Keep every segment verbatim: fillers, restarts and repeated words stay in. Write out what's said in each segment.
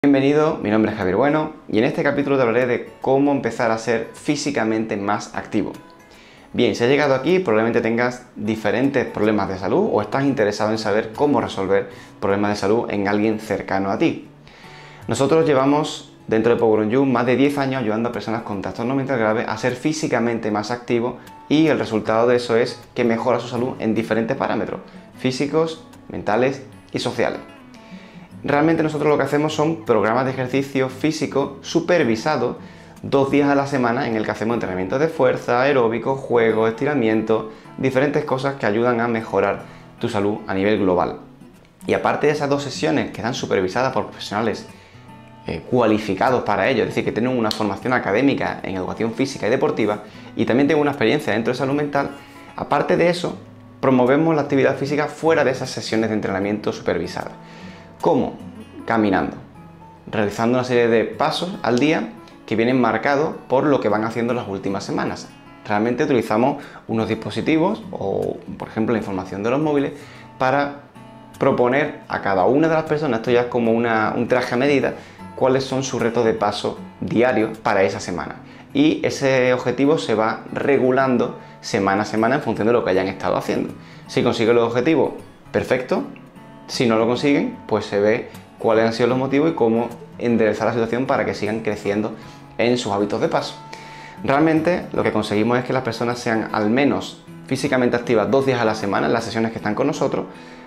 Bienvenido, mi nombre es Javier Bueno y en este capítulo te hablaré de cómo empezar a ser físicamente más activo. Bien, si has llegado aquí probablemente tengas diferentes problemas de salud o estás interesado en saber cómo resolver problemas de salud en alguien cercano a ti. Nosotros llevamos dentro de Power on You más de diez años ayudando a personas con trastorno mental grave a ser físicamente más activos y el resultado de eso es que mejora su salud en diferentes parámetros físicos, mentales y sociales. Realmente nosotros lo que hacemos son programas de ejercicio físico supervisados dos días a la semana en el que hacemos entrenamientos de fuerza, aeróbicos, juegos, estiramientos, diferentes cosas que ayudan a mejorar tu salud a nivel global. Y aparte de esas dos sesiones que están supervisadas por profesionales eh, cualificados para ello, es decir, que tienen una formación académica en educación física y deportiva y también tengo una experiencia dentro de salud mental, aparte de eso, promovemos la actividad física fuera de esas sesiones de entrenamiento supervisadas. ¿Cómo? Caminando, realizando una serie de pasos al día que vienen marcados por lo que van haciendo las últimas semanas. Realmente utilizamos unos dispositivos o, por ejemplo, la información de los móviles para proponer a cada una de las personas, esto ya es como una, un traje a medida, cuáles son sus retos de paso diarios para esa semana. Y ese objetivo se va regulando semana a semana en función de lo que hayan estado haciendo. Si consiguen los objetivos, perfecto. Si no lo consiguen, pues se ve cuáles han sido los motivos y cómo enderezar la situación para que sigan creciendo en sus hábitos de paso. Realmente lo que conseguimos es que las personas sean al menos físicamente activas dos días a la semana en las sesiones que están con nosotros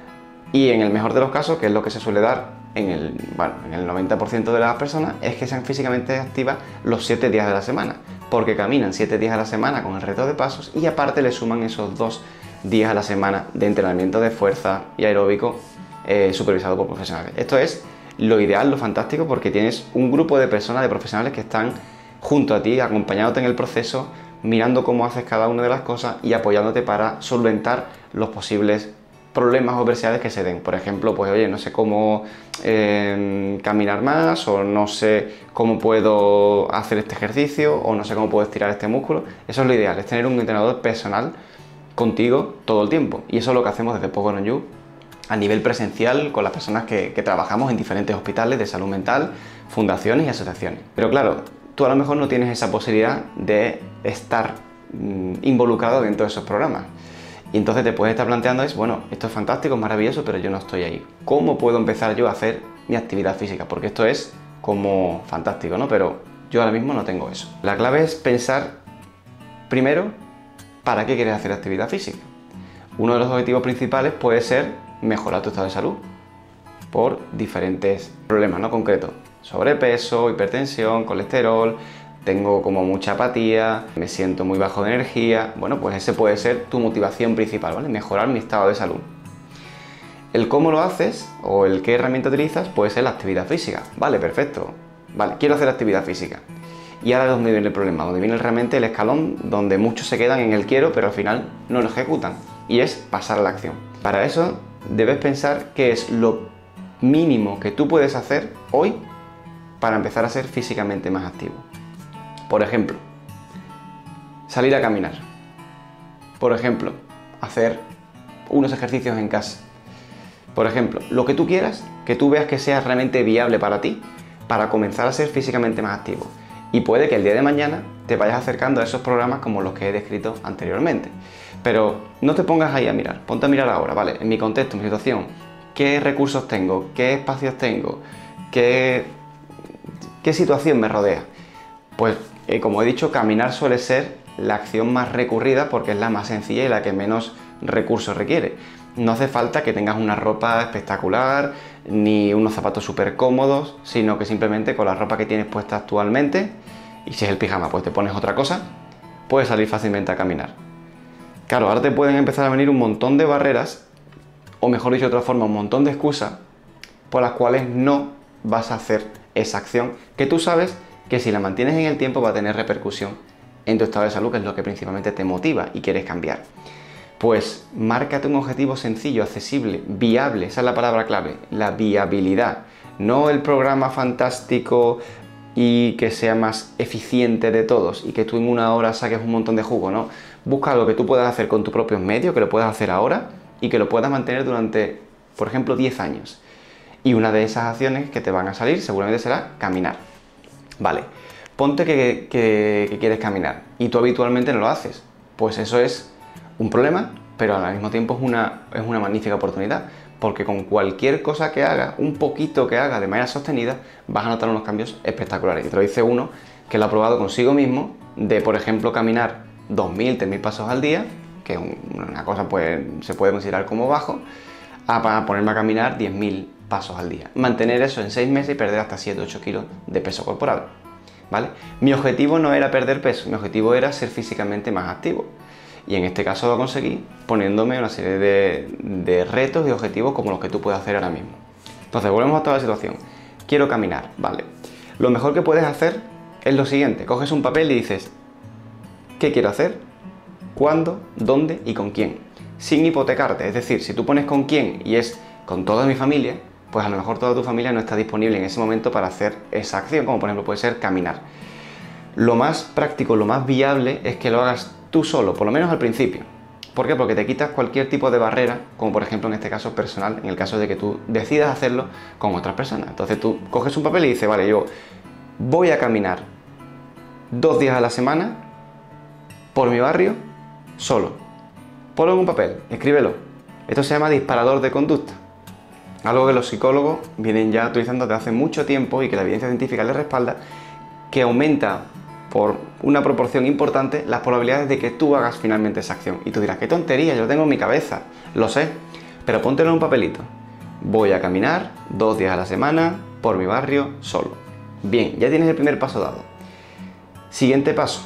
y en el mejor de los casos, que es lo que se suele dar en el, bueno, en el noventa por ciento de las personas, es que sean físicamente activas los siete días de la semana, porque caminan siete días a la semana con el reto de pasos y aparte le suman esos dos días a la semana de entrenamiento de fuerza y aeróbico Eh, supervisado por profesionales. Esto es lo ideal, lo fantástico, porque tienes un grupo de personas, de profesionales que están junto a ti, acompañándote en el proceso, mirando cómo haces cada una de las cosas y apoyándote para solventar los posibles problemas o adversidades que se den. Por ejemplo, pues oye, no sé cómo eh, caminar más, o no sé cómo puedo hacer este ejercicio, o no sé cómo puedo estirar este músculo. Eso es lo ideal, es tener un entrenador personal contigo todo el tiempo. Y eso es lo que hacemos desde Power on You a nivel presencial con las personas que, que trabajamos en diferentes hospitales de salud mental, fundaciones y asociaciones. Pero claro, tú a lo mejor no tienes esa posibilidad de estar mmm, involucrado dentro de esos programas. Y entonces te puedes estar planteando es, bueno, esto es fantástico, es maravilloso, pero yo no estoy ahí. ¿Cómo puedo empezar yo a hacer mi actividad física? Porque esto es como fantástico, ¿no? Pero yo ahora mismo no tengo eso. La clave es pensar primero para qué quieres hacer actividad física. Uno de los objetivos principales puede ser mejorar tu estado de salud por diferentes problemas, ¿no? Concretos: sobrepeso, hipertensión, colesterol, tengo como mucha apatía, me siento muy bajo de energía. Bueno, pues ese puede ser tu motivación principal, ¿vale? Mejorar mi estado de salud. El cómo lo haces o el qué herramienta utilizas puede ser la actividad física. Vale, perfecto. Vale, quiero hacer actividad física. Y ahora, ¿de dónde viene el problema? Donde viene realmente el escalón donde muchos se quedan en el quiero, pero al final no lo ejecutan. Y es pasar a la acción. Para eso debes pensar qué es lo mínimo que tú puedes hacer hoy para empezar a ser físicamente más activo. Por ejemplo, salir a caminar. Por ejemplo, hacer unos ejercicios en casa. Por ejemplo, lo que tú quieras, que tú veas que sea realmente viable para ti, para comenzar a ser físicamente más activo. Y puede que el día de mañana te vayas acercando a esos programas como los que he descrito anteriormente. Pero no te pongas ahí a mirar, ponte a mirar ahora, ¿vale? En mi contexto, en mi situación, ¿qué recursos tengo? ¿Qué espacios tengo? ¿Qué, qué situación me rodea? Pues, eh, como he dicho, caminar suele ser la acción más recurrida porque es la más sencilla y la que menos recursos requiere. No hace falta que tengas una ropa espectacular ni unos zapatos súper cómodos, sino que simplemente con la ropa que tienes puesta actualmente, y si es el pijama, pues te pones otra cosa, puedes salir fácilmente a caminar. Claro, ahora te pueden empezar a venir un montón de barreras, o mejor dicho de otra forma, un montón de excusas por las cuales no vas a hacer esa acción que tú sabes que si la mantienes en el tiempo va a tener repercusión en tu estado de salud, que es lo que principalmente te motiva y quieres cambiar. Pues márcate un objetivo sencillo, accesible, viable, esa es la palabra clave, la viabilidad, no el programa fantástico y que sea más eficiente de todos y que tú en una hora saques un montón de jugo, ¿no? Busca algo que tú puedas hacer con tus propios medios, que lo puedas hacer ahora y que lo puedas mantener durante, por ejemplo, diez años. Y una de esas acciones que te van a salir seguramente será caminar. Vale, ponte que, que, que quieres caminar y tú habitualmente no lo haces. Pues eso es un problema, pero al mismo tiempo es una, es una magnífica oportunidad, porque con cualquier cosa que hagas, un poquito que hagas de manera sostenida, vas a notar unos cambios espectaculares. Y te lo dice uno que lo ha probado consigo mismo, de por ejemplo caminar dos mil, tres mil pasos al día, que es una cosa pues se puede considerar como bajo, a ponerme a caminar diez mil pasos al día. Mantener eso en seis meses y perder hasta siete u ocho kilos de peso corporal, ¿vale? Mi objetivo no era perder peso, mi objetivo era ser físicamente más activo. Y en este caso lo conseguí poniéndome una serie de, de retos y objetivos como los que tú puedes hacer ahora mismo. Entonces, volvemos a toda la situación. Quiero caminar, ¿vale? Lo mejor que puedes hacer es lo siguiente. Coges un papel y dices, ¿qué quiero hacer? ¿Cuándo? ¿Dónde? ¿Y con quién? Sin hipotecarte. Es decir, si tú pones con quién y es con toda mi familia, pues a lo mejor toda tu familia no está disponible en ese momento para hacer esa acción, como por ejemplo puede ser caminar. Lo más práctico, lo más viable es que lo hagas tú solo, por lo menos al principio. ¿Por qué? Porque te quitas cualquier tipo de barrera, como por ejemplo en este caso personal, en el caso de que tú decidas hacerlo con otras personas. Entonces tú coges un papel y dices, vale, yo voy a caminar dos días a la semana por mi barrio solo. Ponlo en un papel, escríbelo. Esto se llama disparador de conducta. Algo que los psicólogos vienen ya utilizando desde hace mucho tiempo y que la evidencia científica les respalda, que aumenta por una proporción importante las probabilidades de que tú hagas finalmente esa acción. Y tú dirás, qué tontería, yo lo tengo en mi cabeza, lo sé, pero póntelo en un papelito. Voy a caminar dos días a la semana por mi barrio solo. Bien, ya tienes el primer paso dado. Siguiente paso,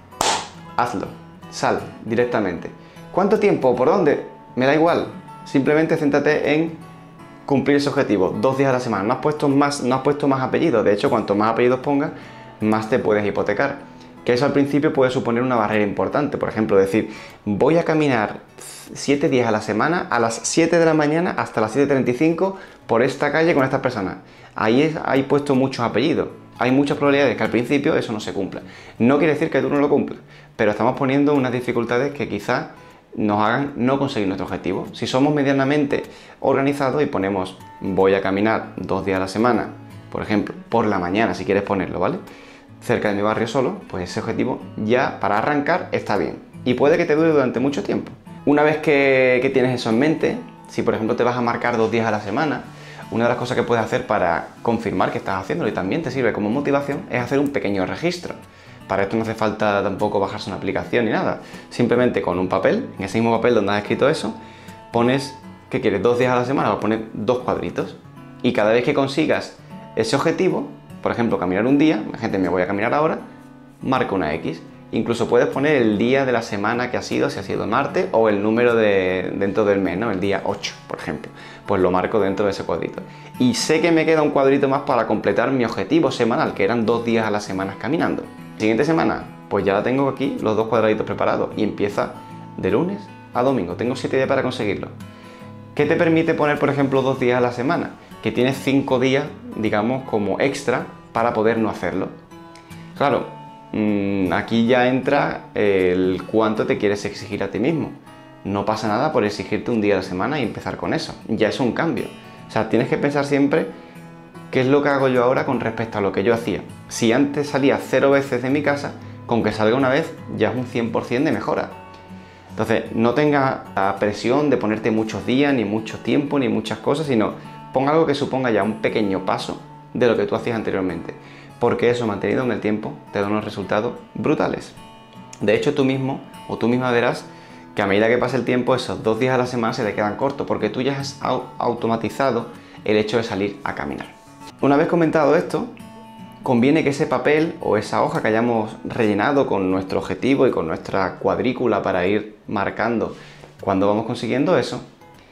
hazlo, sal directamente. ¿Cuánto tiempo? ¿Por dónde? Me da igual, simplemente céntrate en cumplir ese objetivo, dos días a la semana. No has puesto más, no has puesto más apellidos, de hecho, cuanto más apellidos pongas, más te puedes hipotecar. Que eso al principio puede suponer una barrera importante. Por ejemplo, decir, voy a caminar siete días a la semana, a las siete de la mañana hasta las siete treinta y cinco por esta calle con estas personas. Ahí es, hay puesto muchos apellidos. Hay muchas probabilidades que al principio eso no se cumpla. No quiere decir que tú no lo cumplas, pero estamos poniendo unas dificultades que quizás nos hagan no conseguir nuestro objetivo. Si somos medianamente organizados y ponemos, voy a caminar dos días a la semana, por ejemplo, por la mañana, si quieres ponerlo, ¿vale?, cerca de mi barrio solo, pues ese objetivo ya para arrancar está bien. Y puede que te dure durante mucho tiempo. Una vez que, que tienes eso en mente, si por ejemplo te vas a marcar dos días a la semana, una de las cosas que puedes hacer para confirmar que estás haciéndolo y también te sirve como motivación es hacer un pequeño registro. Para esto no hace falta tampoco bajarse una aplicación ni nada. Simplemente con un papel, en ese mismo papel donde has escrito eso, pones, ¿qué quieres?, dos días a la semana, vas a poner dos cuadritos. Y cada vez que consigas ese objetivo, por ejemplo, caminar un día, gente, me voy a caminar ahora, marca una X. Incluso puedes poner el día de la semana que ha sido, si ha sido martes, o el número de, dentro del mes, ¿no?, el día ocho, por ejemplo. Pues lo marco dentro de ese cuadrito. Y sé que me queda un cuadrito más para completar mi objetivo semanal, que eran dos días a la semana caminando. Siguiente semana, pues ya tengo aquí los dos cuadraditos preparados y empieza de lunes a domingo. Tengo siete días para conseguirlo. ¿Qué te permite poner, por ejemplo, dos días a la semana? Que tienes cinco días, digamos, como extra para poder no hacerlo. Claro, mmm, aquí ya entra el cuánto te quieres exigir a ti mismo. No pasa nada por exigirte un día a la semana y empezar con eso. Ya es un cambio. O sea, tienes que pensar siempre qué es lo que hago yo ahora con respecto a lo que yo hacía. Si antes salía cero veces de mi casa, con que salga una vez ya es un cien por cien de mejora. Entonces, no tengas la presión de ponerte muchos días, ni mucho tiempo, ni muchas cosas, sino pon algo que suponga ya un pequeño paso de lo que tú hacías anteriormente. Porque eso, mantenido en el tiempo, te da unos resultados brutales. De hecho, tú mismo o tú misma verás que a medida que pasa el tiempo, esos dos días a la semana se te quedan cortos, porque tú ya has automatizado el hecho de salir a caminar. Una vez comentado esto, conviene que ese papel o esa hoja que hayamos rellenado con nuestro objetivo y con nuestra cuadrícula para ir marcando cuando vamos consiguiendo eso,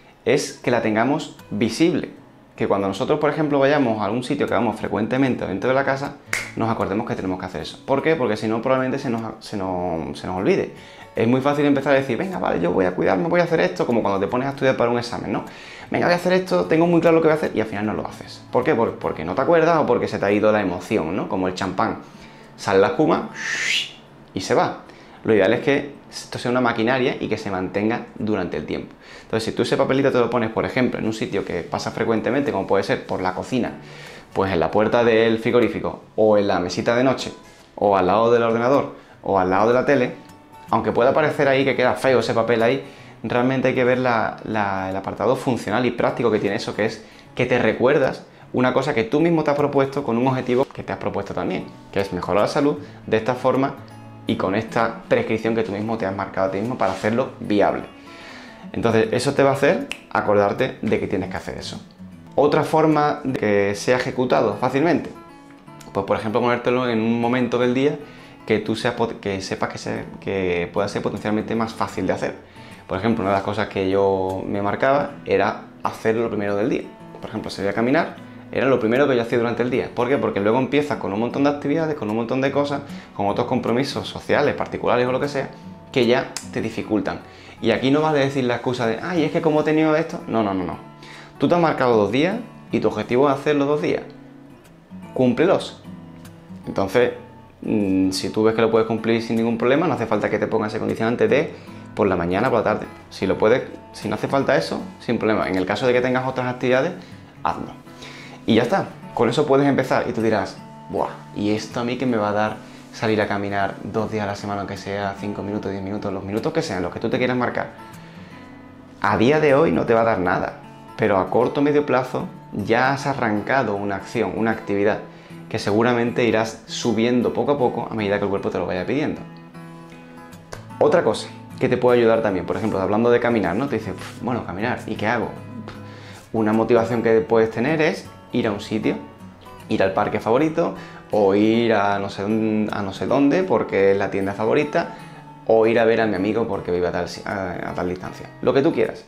es que la tengamos visible. Que cuando nosotros, por ejemplo, vayamos a algún sitio que vamos frecuentemente dentro de la casa, nos acordemos que tenemos que hacer eso. ¿Por qué? Porque si no, probablemente se nos, se nos, se nos olvide. Es muy fácil empezar a decir, venga, vale, yo voy a cuidarme, voy a hacer esto, como cuando te pones a estudiar para un examen, ¿no? Venga, voy a hacer esto, tengo muy claro lo que voy a hacer, y al final no lo haces. ¿Por qué? Porque no te acuerdas o porque se te ha ido la emoción, ¿no? Como el champán. Sale la espuma y se va. Lo ideal es que esto sea una maquinaria y que se mantenga durante el tiempo. Entonces, si tú ese papelito te lo pones, por ejemplo, en un sitio que pasa frecuentemente, como puede ser por la cocina, pues en la puerta del frigorífico, o en la mesita de noche, o al lado del ordenador, o al lado de la tele, aunque pueda parecer ahí que queda feo ese papel ahí, realmente hay que ver la, la, el apartado funcional y práctico que tiene eso, que es que te recuerdas una cosa que tú mismo te has propuesto con un objetivo que te has propuesto también, que es mejorar la salud de esta forma y con esta prescripción que tú mismo te has marcado a ti mismo para hacerlo viable. Entonces, eso te va a hacer acordarte de que tienes que hacer eso. Otra forma de que sea ejecutado fácilmente, pues por ejemplo ponértelo en un momento del día que tú seas, que sepas que, se, que pueda ser potencialmente más fácil de hacer. Por ejemplo, una de las cosas que yo me marcaba era hacerlo lo primero del día. Por ejemplo, salir a caminar era lo primero que yo hacía durante el día. ¿Por qué? Porque luego empiezas con un montón de actividades, con un montón de cosas, con otros compromisos sociales, particulares o lo que sea, que ya te dificultan. Y aquí no vale decir la excusa de, ay, es que como he tenido esto. No, no, no, no. Tú te has marcado dos días y tu objetivo es hacerlo dos días. Cúmplelos. Entonces, mmm, si tú ves que lo puedes cumplir sin ningún problema, no hace falta que te pongas ese condicionante de por la mañana o por la tarde. Si lo puedes, si no hace falta eso, sin problema. En el caso de que tengas otras actividades, hazlo. Y ya está. Con eso puedes empezar. Y tú dirás, buah, ¿y esto a mí qué me va a dar salir a caminar dos días a la semana, aunque sea cinco minutos, diez minutos, los minutos que sean, los que tú te quieras marcar? A día de hoy no te va a dar nada, pero a corto o medio plazo ya has arrancado una acción, una actividad que seguramente irás subiendo poco a poco a medida que el cuerpo te lo vaya pidiendo. Otra cosa que te puede ayudar también, por ejemplo, hablando de caminar, ¿no? Te dices, bueno, caminar, ¿y qué hago? Una motivación que puedes tener es ir a un sitio, ir al parque favorito, o ir a no sé, a no sé dónde porque es la tienda favorita, o ir a ver a mi amigo porque vive a tal, a, a tal distancia. Lo que tú quieras.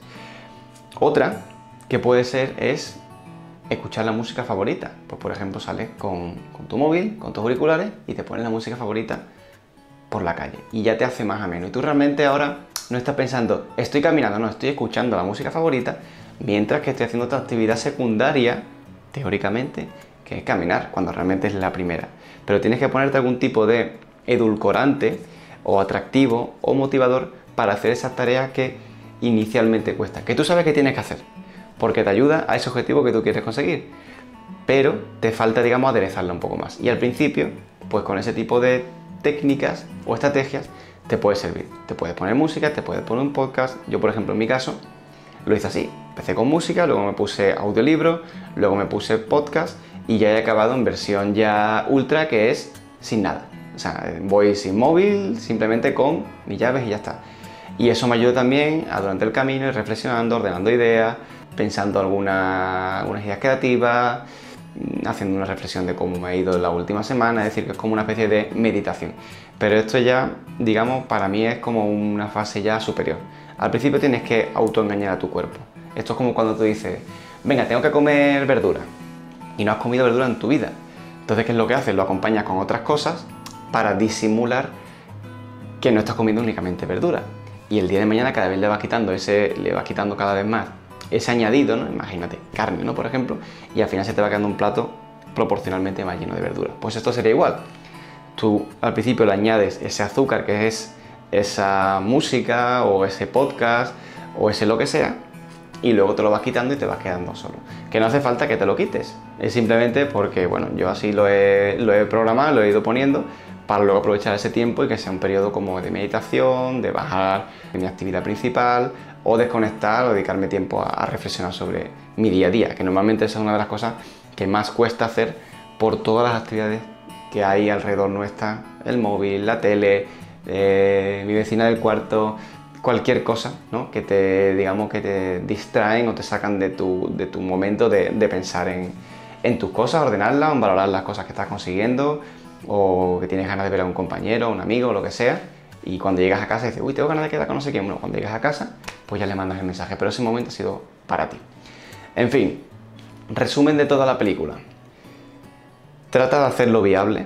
Otra que puede ser es escuchar la música favorita. Pues por ejemplo sales con, con tu móvil, con tus auriculares y te pones la música favorita por la calle y ya te hace más ameno. Y tú realmente ahora no estás pensando, estoy caminando, no, estoy escuchando la música favorita mientras que estoy haciendo otra actividad secundaria, teóricamente, que es caminar, cuando realmente es la primera. Pero tienes que ponerte algún tipo de edulcorante o atractivo o motivador para hacer esas tareas que inicialmente cuestan, que tú sabes que tienes que hacer, porque te ayuda a ese objetivo que tú quieres conseguir, pero te falta, digamos, aderezarla un poco más. Y al principio, pues con ese tipo de técnicas o estrategias te puede servir. Te puedes poner música, te puedes poner un podcast. Yo, por ejemplo, en mi caso, lo hice así. Empecé con música, luego me puse audiolibro, luego me puse podcast y ya he acabado en versión ya ultra, que es sin nada. O sea, voy sin móvil, simplemente con mis llaves y ya está. Y eso me ayuda también a durante el camino ir reflexionando, ordenando ideas, pensando alguna, algunas ideas creativas, haciendo una reflexión de cómo me ha ido la última semana, es decir, que es como una especie de meditación. Pero esto ya, digamos, para mí es como una fase ya superior. Al principio tienes que autoengañar a tu cuerpo. Esto es como cuando tú dices, venga, tengo que comer verdura, y no has comido verdura en tu vida. Entonces, ¿qué es lo que haces? Lo acompañas con otras cosas para disimular que no estás comiendo únicamente verdura. Y el día de mañana cada vez le vas quitando ese, le vas quitando cada vez más ese añadido, ¿no? Imagínate, carne, ¿no? Por ejemplo, y al final se te va quedando un plato proporcionalmente más lleno de verduras. Pues esto sería igual. Tú al principio le añades ese azúcar que es esa música o ese podcast o ese lo que sea, y luego te lo vas quitando y te vas quedando solo. Que no hace falta que te lo quites, es simplemente porque, bueno, yo así lo he, lo he programado, lo he ido poniendo para luego aprovechar ese tiempo y que sea un periodo como de meditación, de bajar de mi actividad principal o desconectar o dedicarme tiempo a, a reflexionar sobre mi día a día, que normalmente esa es una de las cosas que más cuesta hacer por todas las actividades que hay alrededor nuestra, el móvil, la tele, eh, mi vecina del cuarto, cualquier cosa, ¿no? Que te, digamos, que te distraen o te sacan de tu, de tu momento de, de pensar en, en tus cosas, ordenarlas, valorar las cosas que estás consiguiendo, o que tienes ganas de ver a un compañero, a un amigo, o lo que sea, y cuando llegas a casa dices, uy, tengo ganas de quedar con no sé quién. Bueno, cuando llegas a casa, pues ya le mandas el mensaje, pero ese momento ha sido para ti. En fin, resumen de toda la película. Trata de hacerlo viable.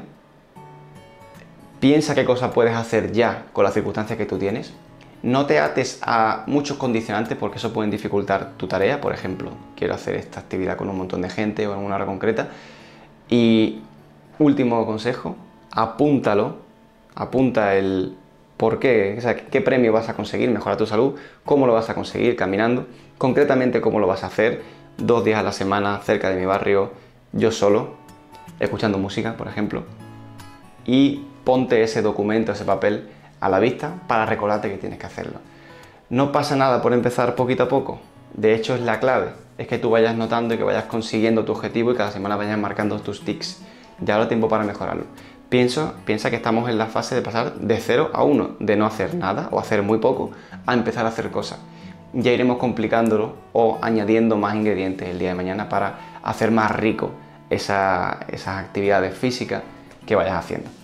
Piensa qué cosas puedes hacer ya con las circunstancias que tú tienes. No te ates a muchos condicionantes porque eso puede dificultar tu tarea. Por ejemplo, quiero hacer esta actividad con un montón de gente o en una hora concreta. Y último consejo, apúntalo. Apunta el ¿Por qué? O sea, ¿qué premio vas a conseguir? Mejorar tu salud. ¿Cómo lo vas a conseguir? Caminando. Concretamente, ¿cómo lo vas a hacer? Dos días a la semana, cerca de mi barrio, yo solo, escuchando música, por ejemplo. Y ponte ese documento, ese papel a la vista para recordarte que tienes que hacerlo. No pasa nada por empezar poquito a poco. De hecho, es la clave. Es que tú vayas notando y que vayas consiguiendo tu objetivo y cada semana vayas marcando tus tics. Ya habrá tiempo para mejorarlo. Pienso, piensa que estamos en la fase de pasar de cero a uno, de no hacer nada o hacer muy poco, a empezar a hacer cosas. Ya iremos complicándolo o añadiendo más ingredientes el día de mañana para hacer más rico esa, esas actividades físicas que vayas haciendo.